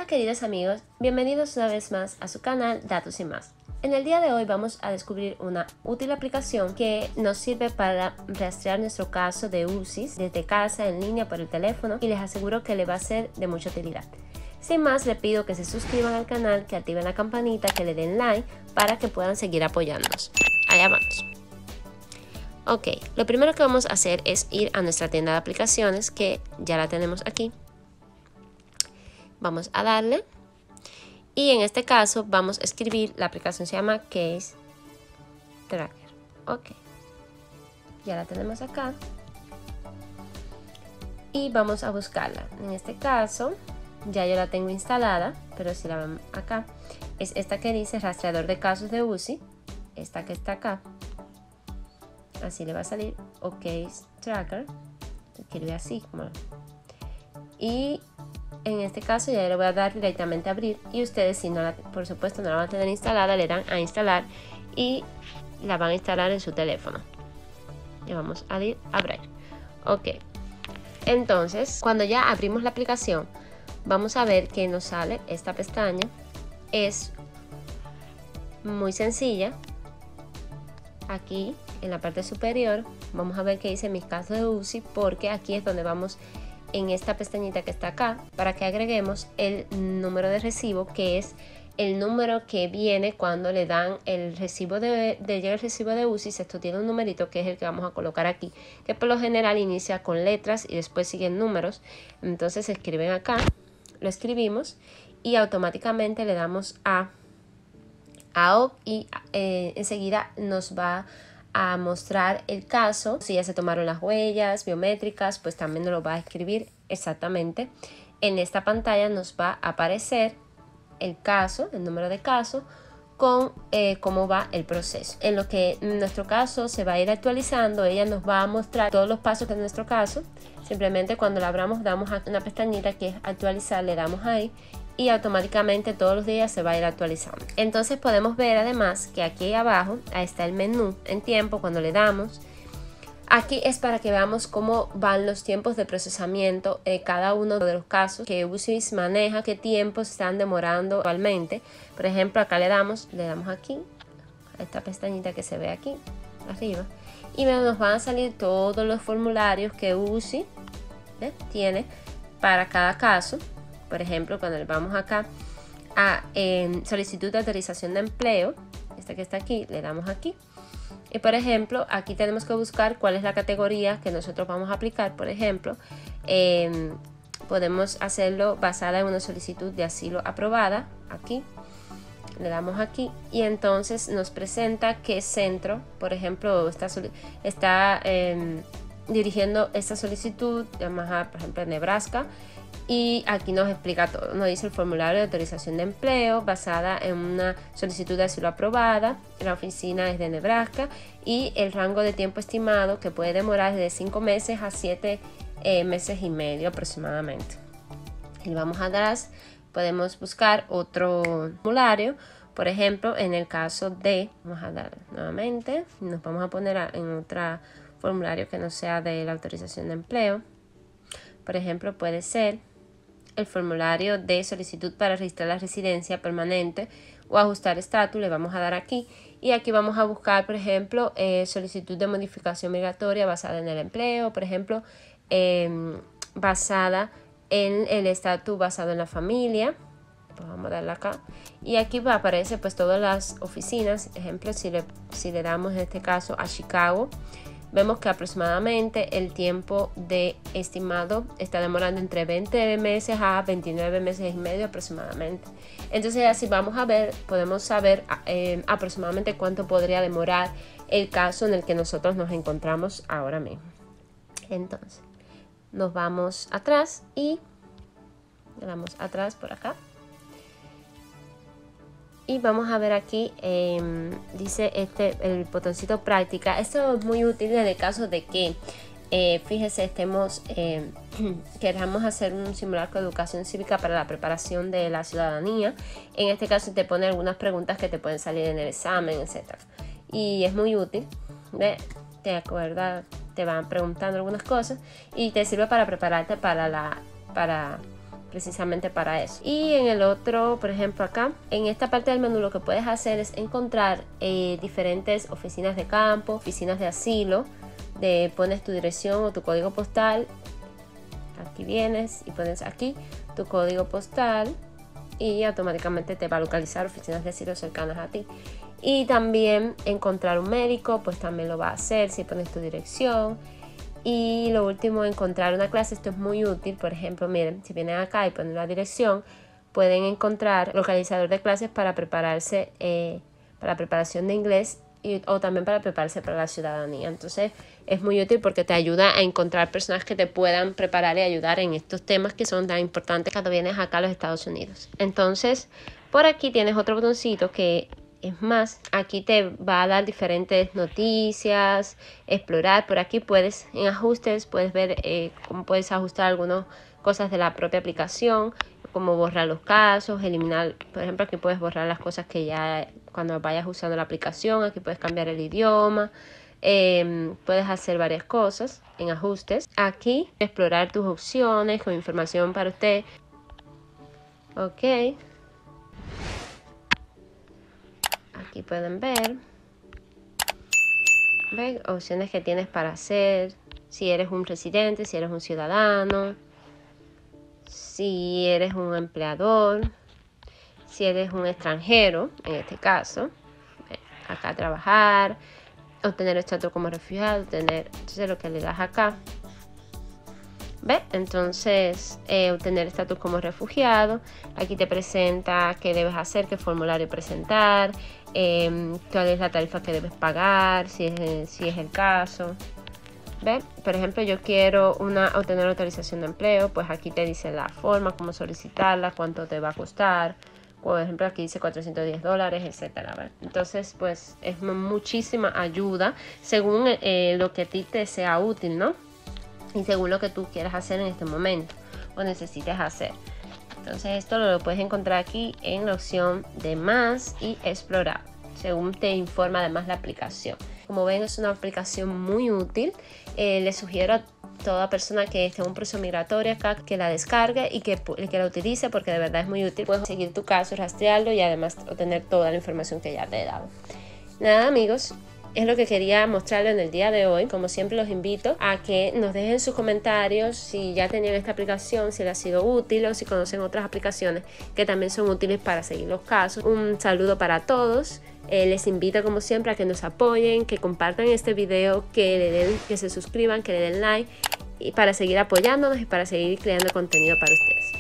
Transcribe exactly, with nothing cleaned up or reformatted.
queridos amigos, bienvenidos una vez más a su canal Datos y Más. En el día de hoy vamos a descubrir una útil aplicación que nos sirve para rastrear nuestro caso de U C I S desde casa, en línea, por el teléfono, y les aseguro que le va a ser de mucha utilidad. Sin más, le pido que se suscriban al canal, que activen la campanita, que le den like para que puedan seguir apoyándonos. Allá vamos. Ok, lo primero que vamos a hacer es ir a nuestra tienda de aplicaciones, que ya la tenemos aquí. Vamos a darle y en este caso vamos a escribir, la aplicación se llama Case Tracker. Ok, ya la tenemos acá y vamos a buscarla. En este caso ya yo la tengo instalada, pero si la ven acá, es esta que dice rastreador de casos de U C I S, esta que está acá. Así le va a salir, o Case Tracker, se escribe así como, y en este caso ya le voy a dar directamente a abrir, y ustedes, si no la, por supuesto no la van a tener instalada, le dan a instalar y la van a instalar en su teléfono. Y vamos a ir a abrir. Ok, entonces cuando ya abrimos la aplicación vamos a ver que nos sale esta pestaña. Es muy sencilla. Aquí en la parte superior vamos a ver que dice mis casos de U C I S, porque aquí es donde vamos, en esta pestañita que está acá, para que agreguemos el número de recibo, que es el número que viene cuando le dan el recibo de, de llega el recibo de U C I S. Esto tiene un numerito que es el que vamos a colocar aquí, que por lo general inicia con letras y después siguen números. Entonces se escriben acá, lo escribimos y automáticamente le damos a a O y eh, enseguida nos va a mostrar el caso. Si ya se tomaron las huellas biométricas, pues también nos lo va a escribir exactamente. En esta pantalla nos va a aparecer el caso, el número de caso, con eh, cómo va el proceso. En lo que nuestro caso se va a ir actualizando, ella nos va a mostrar todos los pasos de nuestro caso. Simplemente cuando la abramos damos a una pestañita que es actualizar, le damos ahí y automáticamente todos los días se va a ir actualizando. Entonces podemos ver además que aquí abajo está el menú en tiempo. Cuando le damos aquí es para que veamos cómo van los tiempos de procesamiento en cada uno de los casos que U C I S maneja, qué tiempos están demorando actualmente. Por ejemplo, acá le damos, le damos aquí a esta pestañita que se ve aquí arriba y nos van a salir todos los formularios que U C I S ¿eh? tiene para cada caso. Por ejemplo, cuando le vamos acá a eh, solicitud de autorización de empleo, esta que está aquí, le damos aquí. Y por ejemplo, aquí tenemos que buscar cuál es la categoría que nosotros vamos a aplicar. Por ejemplo, eh, podemos hacerlo basada en una solicitud de asilo aprobada. Aquí, le damos aquí y entonces nos presenta qué centro, por ejemplo, está, está eh, dirigiendo esta solicitud, llamamos a, por ejemplo, Nebraska. Y aquí nos explica todo, nos dice el formulario de autorización de empleo basada en una solicitud de asilo aprobada, la oficina es de Nebraska y el rango de tiempo estimado que puede demorar desde cinco meses a siete eh, meses y medio aproximadamente. Y vamos atrás, podemos buscar otro formulario, por ejemplo en el caso de, vamos a dar nuevamente, nos vamos a poner a, en otro formulario que no sea de la autorización de empleo. Por ejemplo, puede ser el formulario de solicitud para registrar la residencia permanente o ajustar estatus. Le vamos a dar aquí y aquí vamos a buscar, por ejemplo, eh, solicitud de modificación migratoria basada en el empleo, por ejemplo, eh, basada en el estatus basado en la familia. Pues vamos a darle acá y aquí va a aparecer pues todas las oficinas. Ejemplo, si le, si le damos en este caso a Chicago, vemos que aproximadamente el tiempo de estimado está demorando entre veinte meses a veintinueve meses y medio aproximadamente. Entonces así vamos a ver, podemos saber eh, aproximadamente cuánto podría demorar el caso en el que nosotros nos encontramos ahora mismo. Entonces nos vamos atrás y le damos atrás por acá. Y vamos a ver aquí, eh, dice este el botoncito práctica. Esto es muy útil en el caso de que, eh, fíjese, estemos, eh, queramos hacer un simulacro de educación cívica para la preparación de la ciudadanía. En este caso te pone algunas preguntas que te pueden salir en el examen, etcétera. Y es muy útil, ¿ve? Te acuerdas, te van preguntando algunas cosas y te sirve para prepararte para la, para precisamente para eso. Y en el otro, por ejemplo acá, en esta parte del menú lo que puedes hacer es encontrar eh, diferentes oficinas de campo, oficinas de asilo, de, pones tu dirección o tu código postal, aquí vienes y pones aquí tu código postal y automáticamente te va a localizar oficinas de asilo cercanas a ti. Y también encontrar un médico, pues también lo va a hacer si pones tu dirección. Y lo último, encontrar una clase. Esto es muy útil. Por ejemplo, miren, si vienen acá y ponen la dirección, pueden encontrar localizador de clases para prepararse eh, para preparación de inglés y, o también para prepararse para la ciudadanía. Entonces es muy útil porque te ayuda a encontrar personas que te puedan preparar y ayudar en estos temas que son tan importantes cuando vienes acá a los Estados Unidos. Entonces por aquí tienes otro botoncito que es más, aquí te va a dar diferentes noticias, explorar. Por aquí puedes, en ajustes, puedes ver eh, cómo puedes ajustar algunas cosas de la propia aplicación, como borrar los casos, eliminar, por ejemplo, aquí puedes borrar las cosas que ya cuando vayas usando la aplicación, aquí puedes cambiar el idioma, eh, puedes hacer varias cosas en ajustes. Aquí, explorar tus opciones con información para usted. Ok. Aquí pueden ver, ¿ven? Opciones que tienes para hacer, si eres un residente, si eres un ciudadano, si eres un empleador, si eres un extranjero, en este caso, acá trabajar, obtener estatus como refugiado, obtener, entonces lo que le das acá, ¿ve? Entonces, eh, obtener estatus como refugiado, aquí te presenta qué debes hacer, qué formulario presentar, eh, cuál es la tarifa que debes pagar, si es, si es el caso. ¿Ve? Por ejemplo, yo quiero una, obtener autorización de empleo, pues aquí te dice la forma, cómo solicitarla, cuánto te va a costar. Por ejemplo, aquí dice cuatrocientos diez dólares, etcétera. ¿Ve? Entonces, pues es muchísima ayuda según eh, lo que a ti te sea útil, ¿no? Y según lo que tú quieras hacer en este momento o necesites hacer. Entonces esto lo puedes encontrar aquí en la opción de más y explorar, según te informa además la aplicación. Como ven, es una aplicación muy útil. Eh, les sugiero a toda persona que esté en un proceso migratorio acá que la descargue y que, que la utilice, porque de verdad es muy útil. Puedes seguir tu caso, rastrearlo y además obtener toda la información que ya te he dado. Nada, amigos, es lo que quería mostrarles en el día de hoy. Como siempre, los invito a que nos dejen sus comentarios si ya tenían esta aplicación, si les ha sido útil o si conocen otras aplicaciones que también son útiles para seguir los casos. Un saludo para todos. Eh, les invito como siempre a que nos apoyen, que compartan este video, que le den, que se suscriban, que le den like y para seguir apoyándonos y para seguir creando contenido para ustedes.